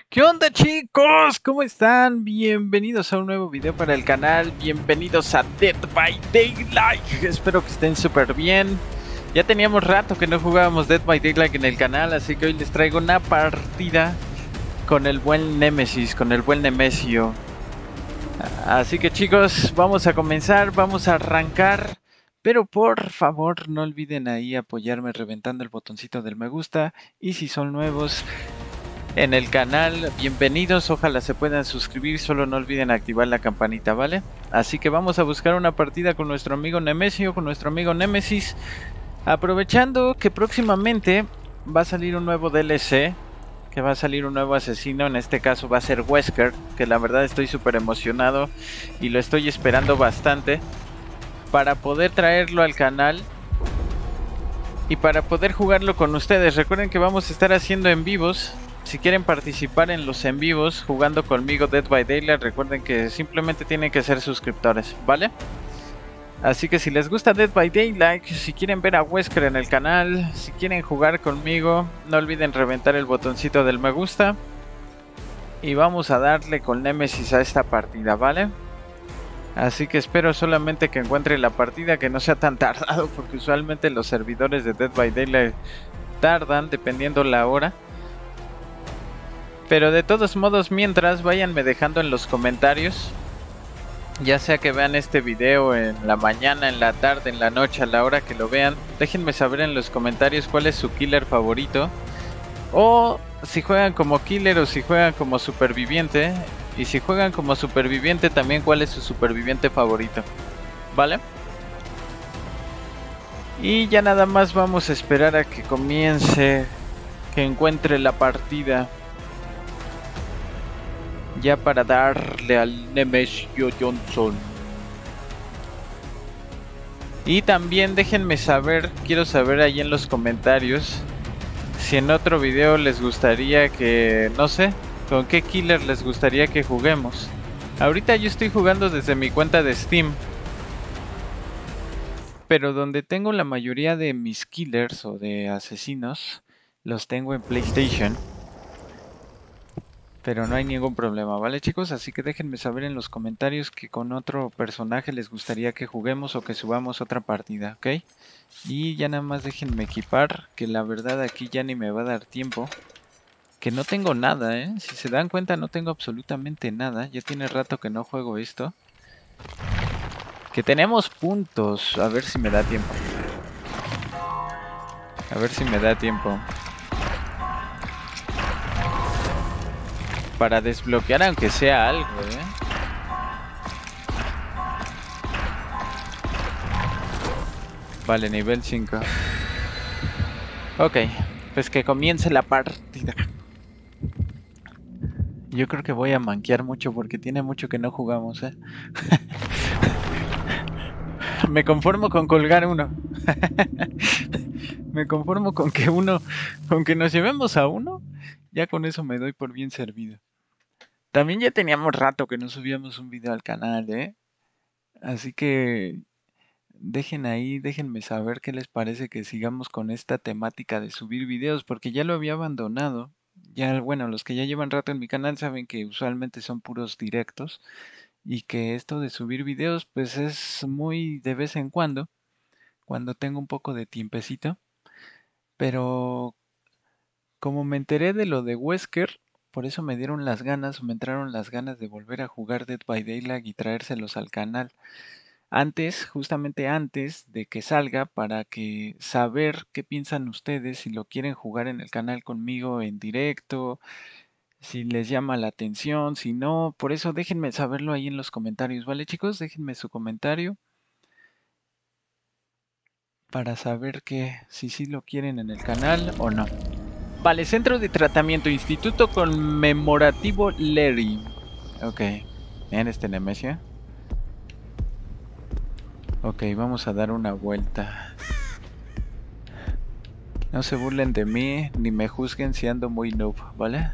¿Qué onda, chicos? ¿Cómo están? Bienvenidos a un nuevo video para el canal. Bienvenidos a Dead by Daylight. Espero que estén súper bien. Ya teníamos rato que no jugábamos Dead by Daylight en el canal, así que hoy les traigo una partida con el buen Nemesis, con el buen Nemesio. Así que, chicos, vamos a comenzar, vamos a arrancar. Pero por favor no olviden ahí apoyarme reventando el botoncito del me gusta. Y si son nuevos en el canal, bienvenidos, ojalá se puedan suscribir, solo no olviden activar la campanita, ¿vale? Así que vamos a buscar una partida con nuestro amigo Nemesio, con nuestro amigo Nemesis, aprovechando que próximamente va a salir un nuevo DLC, que va a salir un nuevo asesino, en este caso va a ser Wesker, que la verdad estoy súper emocionado y lo estoy esperando bastante para poder traerlo al canal y para poder jugarlo con ustedes. Recuerden que vamos a estar haciendo en vivos. Si quieren participar en los en vivos jugando conmigo Dead by Daylight, recuerden que simplemente tienen que ser suscriptores, ¿vale? Así que si les gusta Dead by Daylight, si quieren ver a Wesker en el canal, si quieren jugar conmigo, no olviden reventar el botoncito del me gusta. Y vamos a darle con Nemesis a esta partida, ¿vale? Así que espero solamente que encuentre la partida, que no sea tan tardado, porque usualmente los servidores de Dead by Daylight tardan dependiendo la hora. Pero de todos modos, mientras, váyanme dejando en los comentarios, ya sea que vean este video en la mañana, en la tarde, en la noche, a la hora que lo vean, déjenme saber en los comentarios cuál es su killer favorito, o si juegan como killer o si juegan como superviviente, y si juegan como superviviente también cuál es su superviviente favorito, ¿vale? Y ya nada más vamos a esperar a que comience, que encuentre la partida, ya para darle al Nemesio Johnson. Y también déjenme saber, quiero saber ahí en los comentarios, si en otro video les gustaría que, no sé, con qué killer les gustaría que juguemos. Ahorita yo estoy jugando desde mi cuenta de Steam, pero donde tengo la mayoría de mis killers o de asesinos, los tengo en PlayStation. Pero no hay ningún problema, ¿vale, chicos? Así que déjenme saber en los comentarios que con otro personaje les gustaría que juguemos o que subamos otra partida, ¿ok? Y ya nada más déjenme equipar, que la verdad aquí ya ni me va a dar tiempo. Que no tengo nada, ¿eh? Si se dan cuenta no tengo absolutamente nada. Ya tiene rato que no juego esto. Que tenemos puntos. A ver si me da tiempo. A ver si me da tiempo. Para desbloquear aunque sea algo, ¿eh? Vale, nivel 5. Ok, pues que comience la partida. Yo creo que voy a manquear mucho porque tiene mucho que no jugamos, ¿eh? Me conformo con colgar uno. Me conformo con que con que nos llevemos a uno. Ya con eso me doy por bien servido. También ya teníamos rato que no subíamos un video al canal, ¿eh? Así que dejen ahí, déjenme saber qué les parece que sigamos con esta temática de subir videos, porque ya lo había abandonado. Ya, bueno, los que ya llevan rato en mi canal saben que usualmente son puros directos y que esto de subir videos pues es muy de vez en cuando tengo un poco de tiempecito. Pero como me enteré de lo de Wesker, por eso me dieron las ganas, me entraron las ganas de volver a jugar Dead by Daylight y traérselos al canal. Antes, justamente antes de que salga, para que saber qué piensan ustedes, si lo quieren jugar en el canal conmigo en directo, si les llama la atención, si no, por eso déjenme saberlo ahí en los comentarios, ¿vale, chicos? Déjenme su comentario para saber que si sí lo quieren en el canal o no. Vale, Centro de Tratamiento, Instituto Conmemorativo Lery. Ok, en este Nemesio. Ok, vamos a dar una vuelta. No se burlen de mí, ni me juzguen si ando muy noob, ¿vale?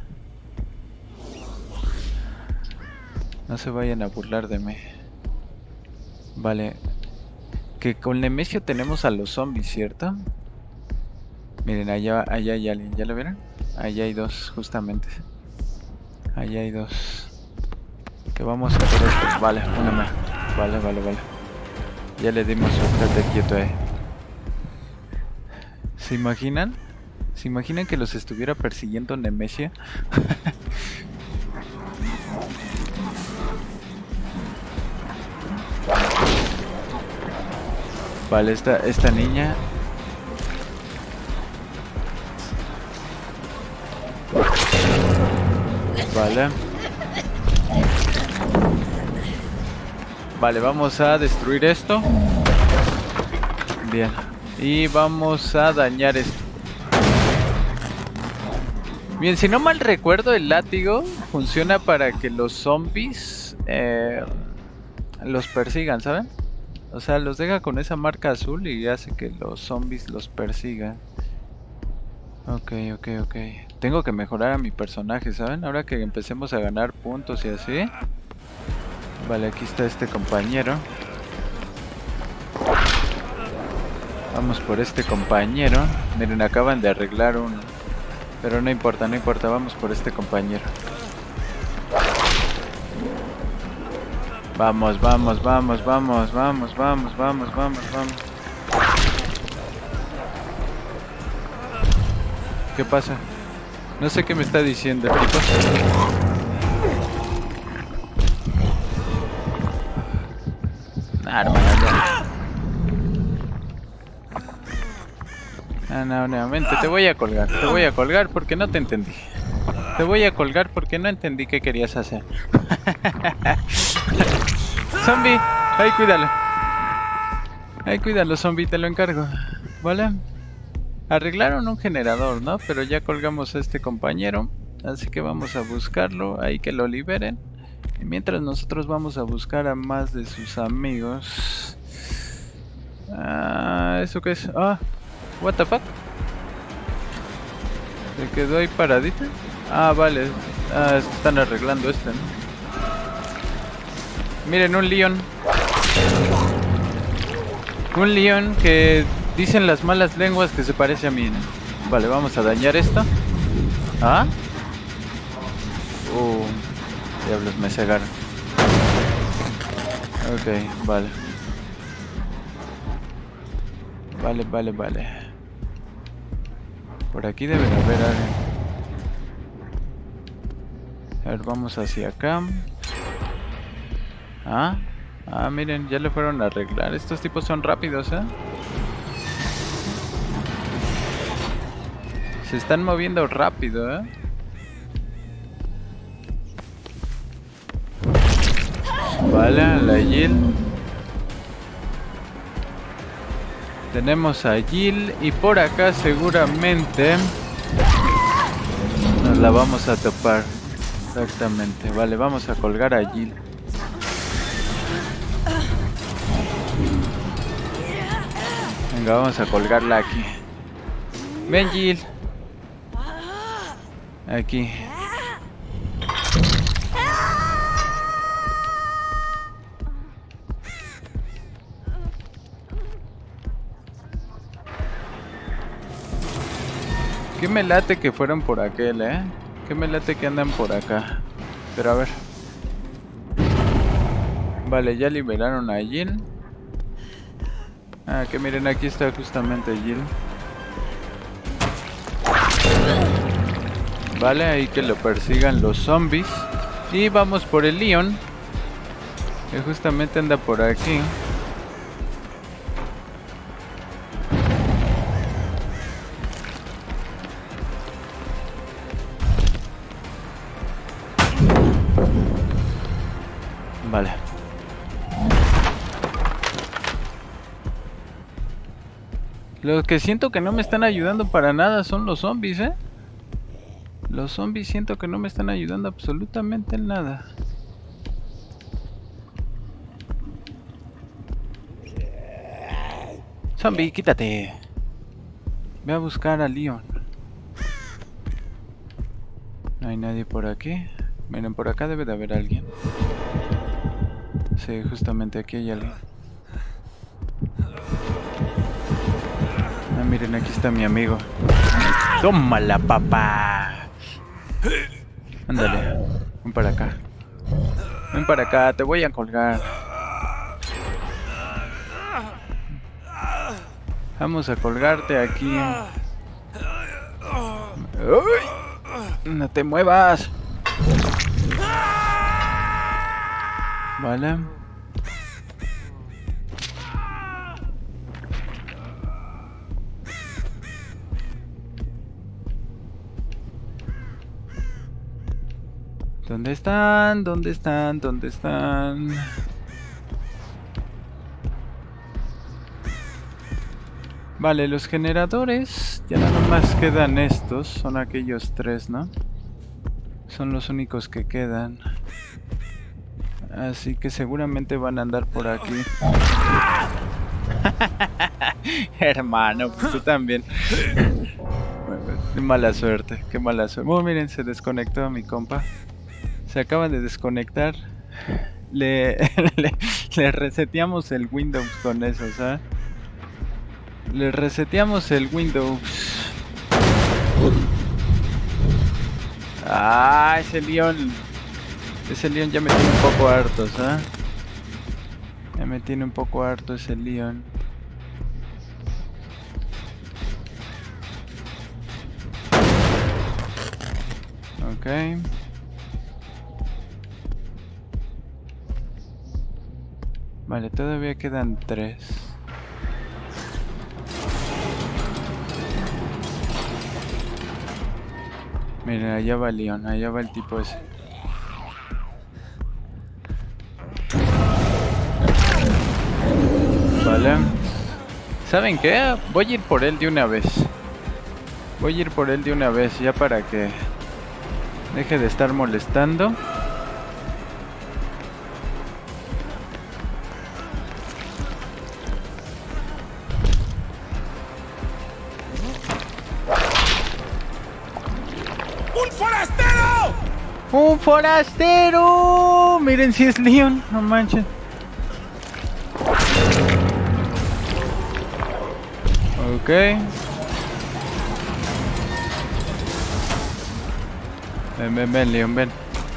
No se vayan a burlar de mí. Vale. Que con Nemesio tenemos a los zombies, ¿cierto? Miren, allá hay alguien, ¿ya lo vieron? Allá hay dos, justamente. Ahí hay dos. Que vamos a por esto. Vale, una más. Vale. Ya le dimos su estate quieto ahí. ¿Se imaginan? ¿Se imaginan que los estuviera persiguiendo Nemesia? Vale, esta niña. Vale. Vale, vamos a destruir esto. Bien. Y vamos a dañar esto. Bien, si no mal recuerdo, el látigo funciona para que los zombies los persigan, ¿saben? O sea, los deja con esa marca azul y hace que los zombies los persigan. Ok. Tengo que mejorar a mi personaje, ¿saben? Ahora que empecemos a ganar puntos y así. Vale, aquí está este compañero. Vamos por este compañero. Miren, acaban de arreglar uno. Pero no importa, vamos por este compañero. Vamos. ¿Qué pasa? No sé qué me está diciendo, chicos. Hermano, ya. No, nuevamente te voy a colgar porque no te entendí. Te voy a colgar porque no entendí qué querías hacer. Zombie, ahí cuídalo, zombie, te lo encargo. ¿Vale? Arreglaron un generador, ¿no? Pero ya colgamos a este compañero, así que vamos a buscarlo, ahí que lo liberen. Y mientras nosotros vamos a buscar a más de sus amigos. ¿Eso qué es? What the fuck? Se quedó ahí paradita. Vale. Están arreglando este, ¿no? Miren, un león. Un león que dicen las malas lenguas que se parece a mí, ¿no? Vale, vamos a dañar esto. Diablos, me cegaron. Ok, vale. Vale. Por aquí debe de haber alguien. A ver, vamos hacia acá. Miren, ya le fueron a arreglar. Estos tipos son rápidos, ¿eh? Se están moviendo rápido, ¿eh? Vale, la Jill. Tenemos a Jill y por acá seguramente nos la vamos a topar. Exactamente. Vale, vamos a colgar a Jill. Venga, vamos a colgarla aquí. Ven, Jill. Aquí. ¿Qué me late que fueron por aquel, ¿Qué me late que andan por acá? Pero a ver. Vale, ya liberaron a Jill. Que miren, aquí está justamente Jill. Vale, ahí que lo persigan los zombies. Y vamos por el Leon, que justamente anda por aquí. Vale. Los que siento que no me están ayudando para nada son los zombies, Los zombies siento que no me están ayudando absolutamente en nada. Zombie, quítate. Voy a buscar a Leon. No hay nadie por aquí. Miren, por acá debe de haber alguien. Sí, justamente aquí hay alguien. Miren, aquí está mi amigo. ¡Tómala, papá! Ándale. Ven para acá. Ven para acá, te voy a colgar. Vamos a colgarte aquí. ¡Uy! No te muevas. Vale. ¿Dónde están? ¿Dónde están? ¿Dónde están? Vale, los generadores. Ya nada más quedan estos. Son aquellos tres, ¿no? Son los únicos que quedan. Así que seguramente van a andar por aquí. Hermano, pues tú también. Qué mala suerte, qué mala suerte. Oh, miren, se desconectó mi compa. Se acaba de desconectar. Le reseteamos el Windows con eso, ¿sabes? Le reseteamos el Windows. Ah, ese Leon ya me tiene un poco harto, ¿sabes? Ya me tiene un poco harto ese Leon. Ok. Vale, todavía quedan 3. Miren, allá va Leon, allá va el tipo ese. Vale. ¿Saben qué? Voy a ir por él de una vez. Voy a ir por él de una vez, ya para que deje de estar molestando. ¡Un forastero! Miren si es Leon, no manches. Ok. Ven, Leon, ven.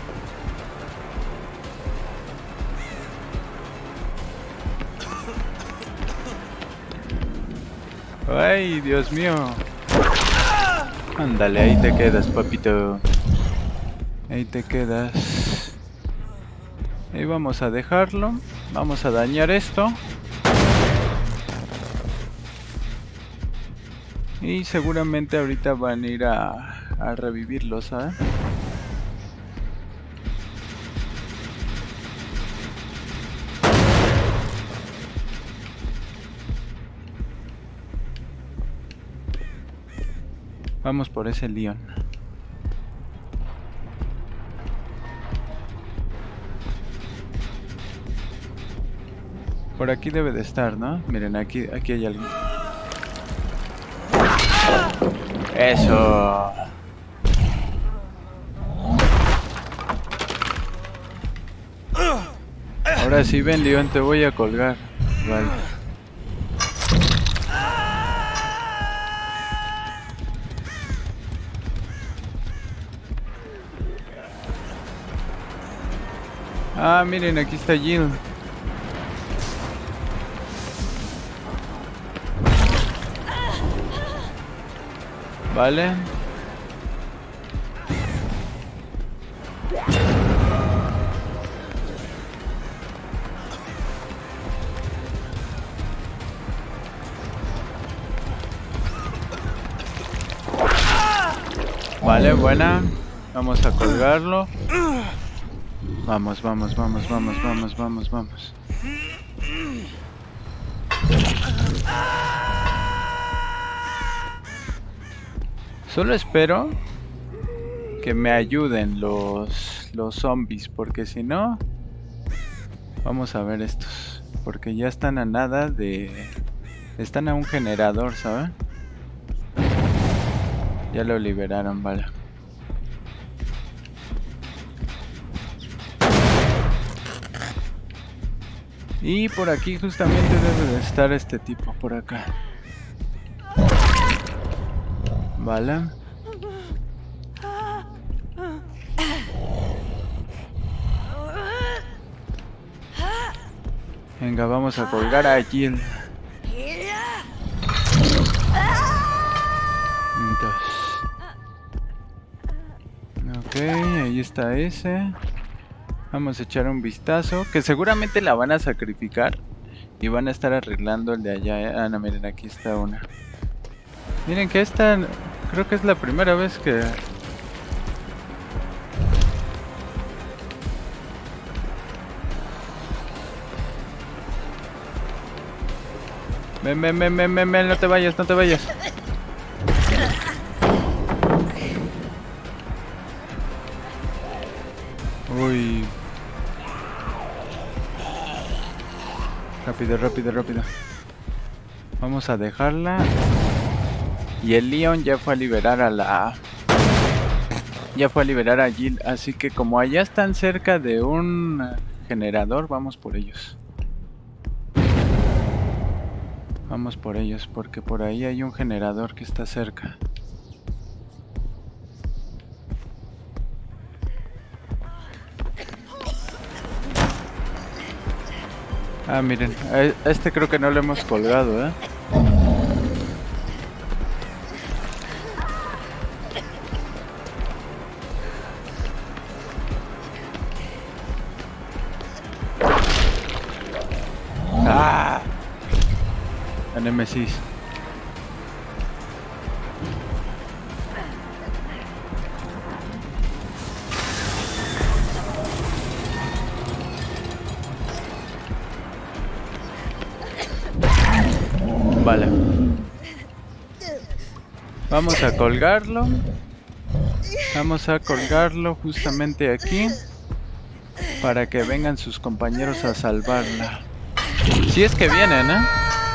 Ay, Dios mío. Ándale, ahí te quedas, papito. Ahí te quedas. Ahí vamos a dejarlo. Vamos a dañar esto. Y seguramente ahorita van a ir a revivirlo, ¿sabes? Vamos por ese Leon. Por aquí debe de estar, ¿no? Miren, aquí hay alguien. Eso. Ahora sí, ven, Leon, te voy a colgar. Vale. Ah, miren, aquí está Jill. Vale. Vale, buena. Vamos a colgarlo. Vamos. Solo espero que me ayuden los zombies, porque si no, vamos a ver estos, porque ya están a nada de... Están a un generador, ¿sabes? Ya lo liberaron, vale. Y por aquí justamente debe de estar este tipo, por acá. Vale. Venga, vamos a colgar a Jill. Ok, ahí está ese. Vamos a echar un vistazo. Que seguramente la van a sacrificar. Y van a estar arreglando el de allá, ¿eh? Ah, no, miren, aquí está una. Miren que esta... Creo que es la primera vez que... Ven, no te vayas, no te vayas. Uy. Rápido. Vamos a dejarla. Y el Leon ya fue a liberar a la... Ya fue a liberar a Jill. Así que como allá están cerca de un generador, vamos por ellos. Vamos por ellos, porque por ahí hay un generador que está cerca. Ah, miren, a este creo que no lo hemos colgado, ¿eh? ¡Ah! La Nemesis. Vale. Vamos a colgarlo. Vamos a colgarlo justamente aquí. Para que vengan sus compañeros a salvarla. Si es que vienen, ¿eh?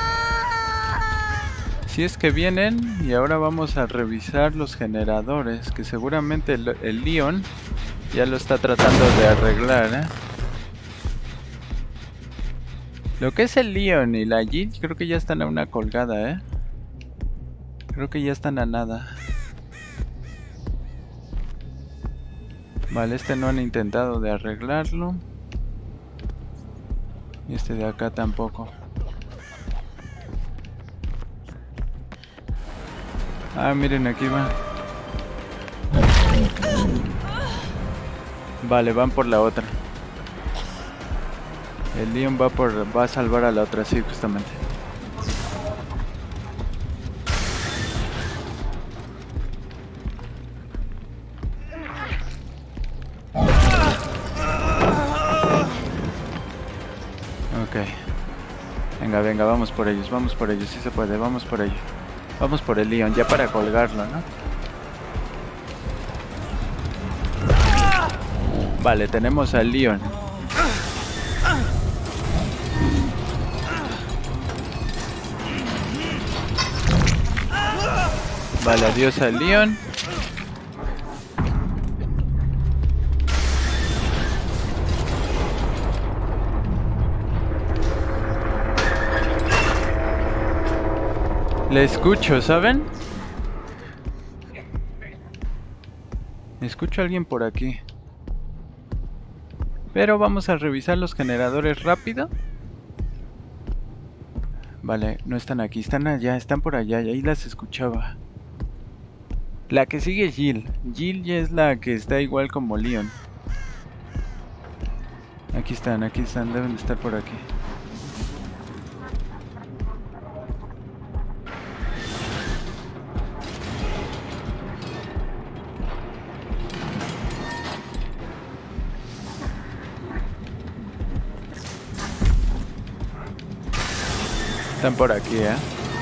Si es que vienen. Y ahora vamos a revisar los generadores. Que seguramente el Leon ya lo está tratando de arreglar, ¿eh? Lo que es el Leon y la Jill creo que ya están a una colgada, ¿eh? Creo que ya están a nada. Vale, este no han intentado de arreglarlo. Y este de acá tampoco. Ah, miren, aquí va. Vale, van por la otra. El Leon va a salvar a la otra, sí, justamente. Ok. Venga, vamos por ellos, sí se puede, vamos por ellos. Vamos por el Leon, ya para colgarlo, ¿no? Vale, tenemos al Leon. Vale, adiós al Leon. Le escucho, ¿saben? Escucho a alguien por aquí. Pero vamos a revisar los generadores rápido. Vale, no están aquí, están allá, están por allá, y ahí las escuchaba. La que sigue es Jill. Jill ya es la que está igual como Leon. Aquí están, deben de estar por aquí. Están por aquí, ¿eh?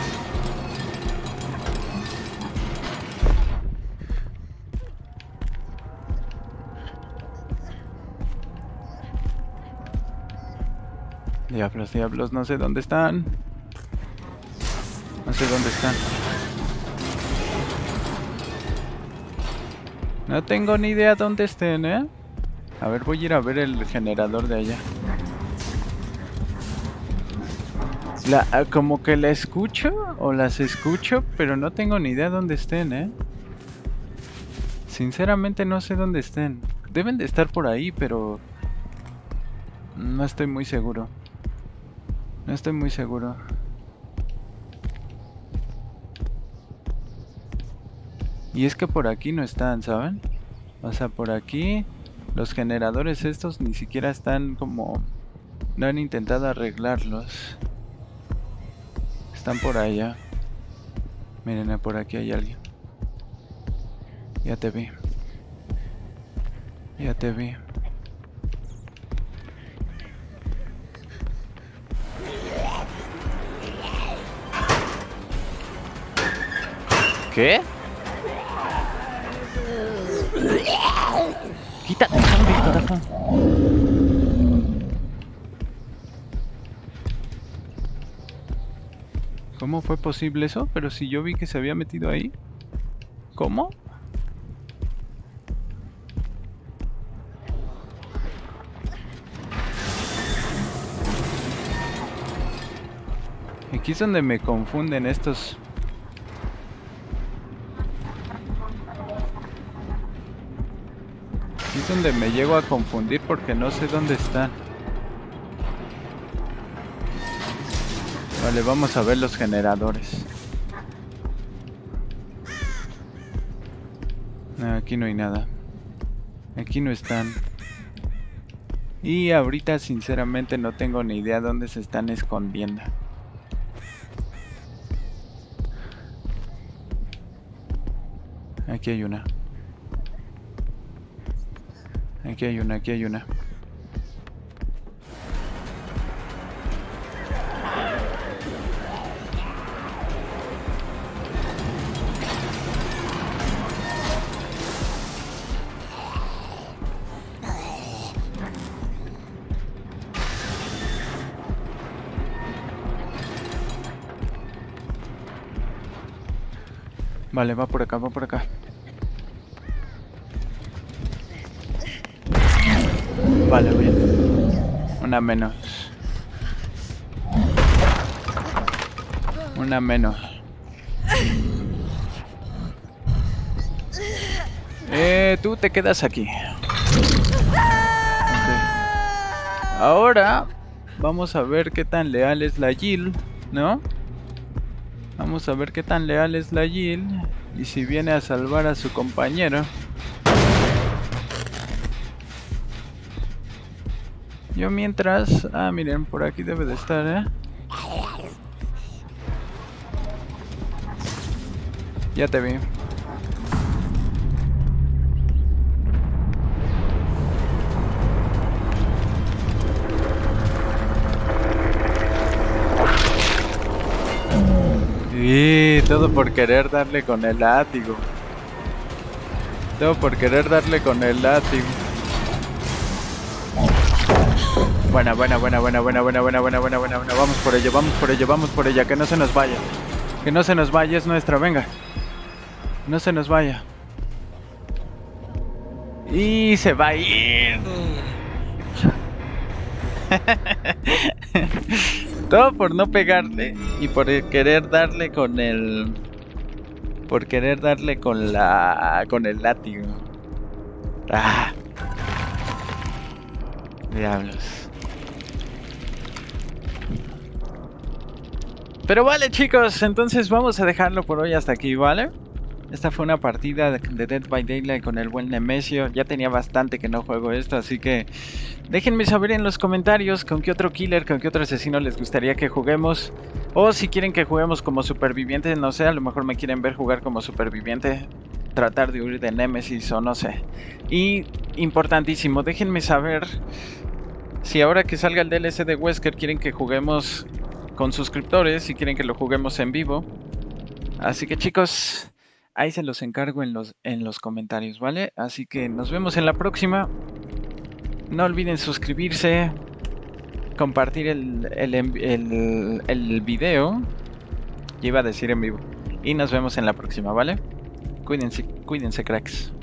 Diablos, no sé dónde están. No sé dónde están. No tengo ni idea dónde estén, ¿eh? A ver, voy a ir a ver el generador de allá. Como que la escucho o las escucho, pero no tengo ni idea dónde estén, ¿eh? Sinceramente no sé dónde estén. Deben de estar por ahí, pero no estoy muy seguro. No estoy muy seguro. Y es que por aquí no están, ¿saben? O sea, por aquí los generadores estos ni siquiera están como... No han intentado arreglarlos. Están por allá. Miren, por aquí hay alguien. Ya te vi. Ya te vi. ¿Qué? Quítate, zombie, carajo. ¿Cómo fue posible eso? Pero si yo vi que se había metido ahí. ¿Cómo? Aquí es donde me confunden estos. Aquí es donde me llego a confundir porque no sé dónde están. Vale, vamos a ver los generadores. No, aquí no hay nada. Aquí no están. Y ahorita sinceramente no tengo ni idea dónde se están escondiendo. Aquí hay una. Aquí hay una, aquí hay una. Vale, va por acá, va por acá. Vale, bien. Una menos. Una menos. Tú te quedas aquí. Okay. Ahora vamos a ver qué tan leal es la Jill, ¿no? Vamos a ver qué tan leal es la Jill y si viene a salvar a su compañero. Yo mientras... Ah, miren, por aquí debe de estar, ¿eh? Ya te vi. Y todo por querer darle con el látigo. Todo por querer darle con el látigo. Buena. Vamos por ello, vamos por ella. Que no se nos vaya. Que no se nos vaya, es nuestra, venga. No se nos vaya. Y se va a ir. Todo por no pegarle y por querer darle con el... Por querer darle con la... Con el látigo. Ah. Diablos. Pero vale, chicos, entonces vamos a dejarlo por hoy hasta aquí, ¿vale? Esta fue una partida de Dead by Daylight con el buen Nemesio. Ya tenía bastante que no juego esto, así que déjenme saber en los comentarios con qué otro killer, con qué otro asesino les gustaría que juguemos. O si quieren que juguemos como superviviente, no sé, a lo mejor me quieren ver jugar como superviviente, tratar de huir de Nemesis o no sé. Y importantísimo, déjenme saber si ahora que salga el DLC de Wesker quieren que juguemos con suscriptores, si quieren que lo juguemos en vivo. Así que chicos... Ahí se los encargo en los comentarios, ¿vale? Así que nos vemos en la próxima. No olviden suscribirse, compartir el video. Ya iba a decir en vivo. Y nos vemos en la próxima, ¿vale? Cuídense, cracks.